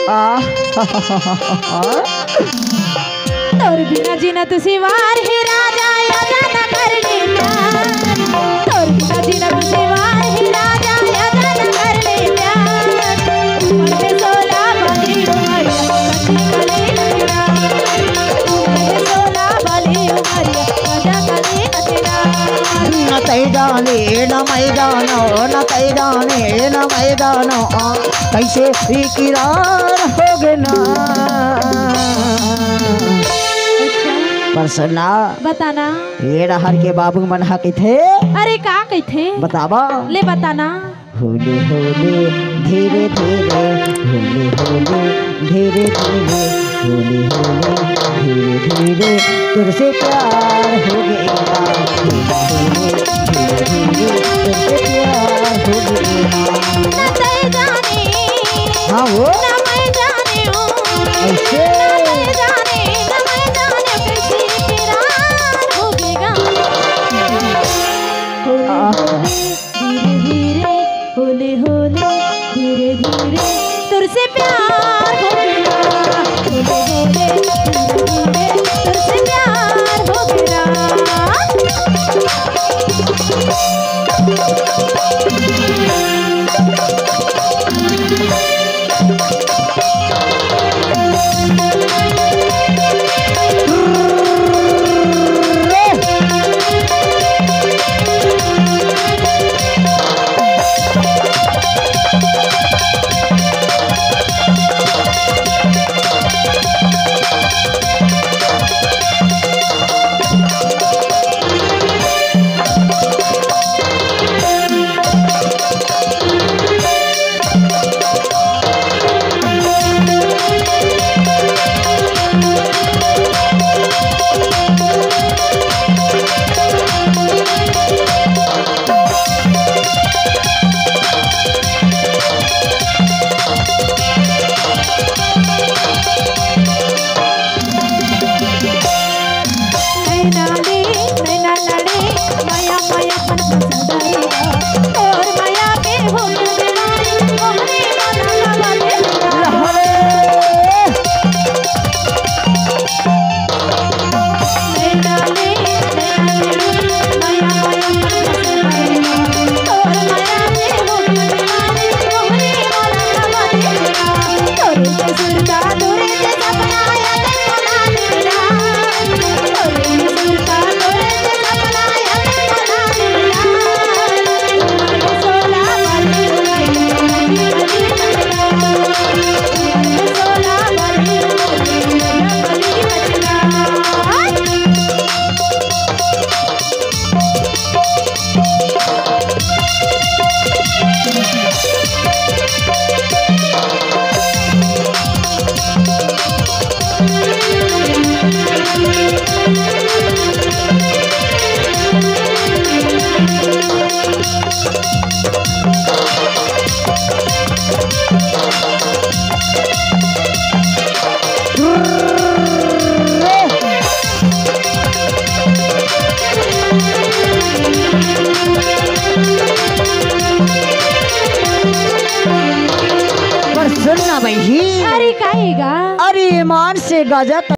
तोर बिना जीना तू सिवार ही राजा यादा न कर ले प्यार। तोर बिना जीना तू सिवार ही राजा यादा न कर ले प्यार। उमर में 16 वाली उमरिया कटी कली नचना। उमर में 16 वाली उमरिया कटा कली नचना। न तै जाने न मैं जानो न तै जाने न मैं जानो कैसे इकरार हो गए ना। पर सुना बताना ये हर के बाबू मनहा के थे। अरे का कही थे बतावा ले बताना। होले होले धीरे धीरे होले होले धीरे धीरे होले होले धीरे धीरे तुझसे प्यार हो गया। होले धीरे धीरे तुझसे प्यार हो गया। न तै जाने हाँ वो न मैं जाने हूँ ऐसे होले होले धीरे धीरे तुझसे प्यार हो गया। होले होले धीरे धीरे तुझसे प्यार हो गया। पर सुनना भाई अरे काहेगा अरे ईमान से गजब